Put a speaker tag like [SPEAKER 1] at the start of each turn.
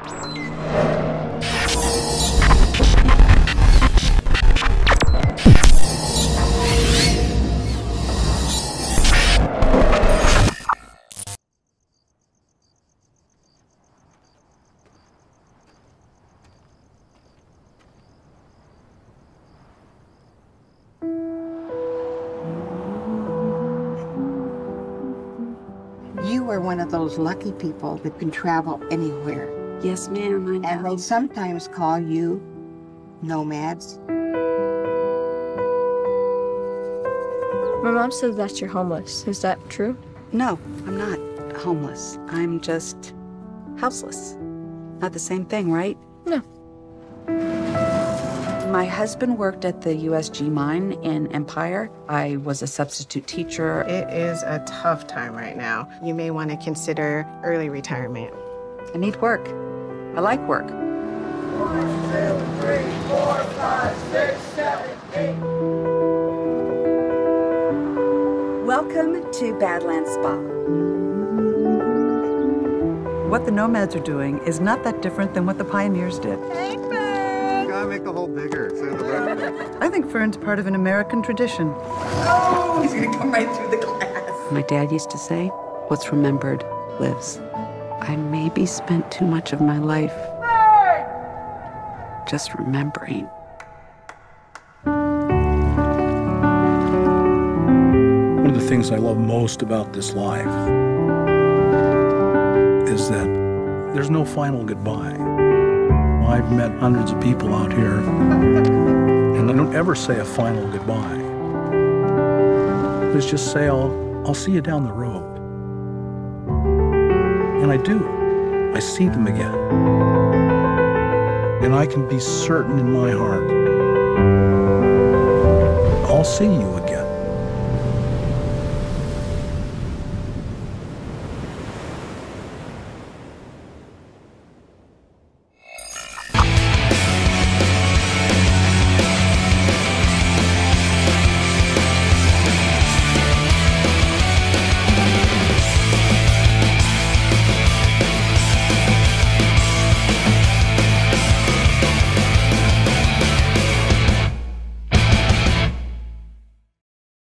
[SPEAKER 1] You are one of those lucky people that can travel anywhere.
[SPEAKER 2] Yes, ma'am, I know.
[SPEAKER 1] And they sometimes call you nomads.
[SPEAKER 3] My mom says that you're homeless. Is that true?
[SPEAKER 2] No, I'm not homeless. I'm just houseless. Not the same thing, right?
[SPEAKER 3] No.
[SPEAKER 2] My husband worked at the USG mine in Empire. I was a substitute teacher.
[SPEAKER 4] It is a tough time right now. You may want to consider early retirement.
[SPEAKER 2] I need work. I like work.
[SPEAKER 5] 1, 2, 3, 4, 5, 6, 7, 8.
[SPEAKER 2] Welcome to Badlands Spa.
[SPEAKER 6] What the nomads are doing is not that different than what the pioneers did.
[SPEAKER 7] Gotta make the hole bigger. So the rest
[SPEAKER 6] I think Fern's part of an American tradition.
[SPEAKER 2] Oh, he's gonna come right through the glass. My dad used to say, what's remembered lives. I maybe spent too much of my life just remembering.
[SPEAKER 8] One of the things I love most about this life is that there's no final goodbye. I've met hundreds of people out here, and I don't ever say a final goodbye. Let's just say I'll see you down the road. And I do. I see them again. And I can be certain in my heart, I'll see you again.